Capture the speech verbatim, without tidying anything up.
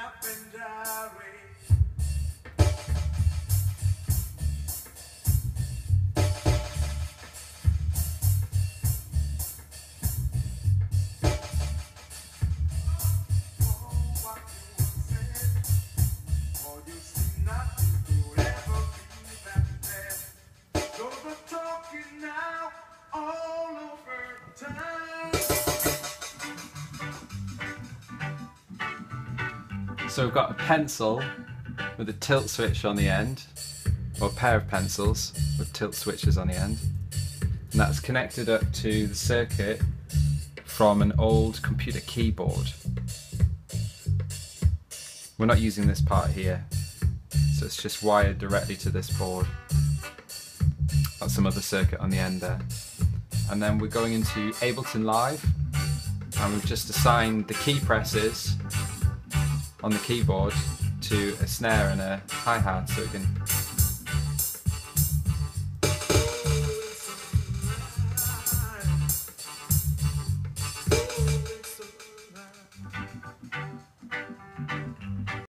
So we've got a pencil with a tilt switch on the end, or a pair of pencils with tilt switches on the end, and that's connected up to the circuit from an old computer keyboard. We're not using this part here, so it's just wired directly to this board. Got some other circuit on the end there. And then we're going into Ableton Live, and we've just assigned the key presses on the keyboard to a snare and a hi-hat, so we can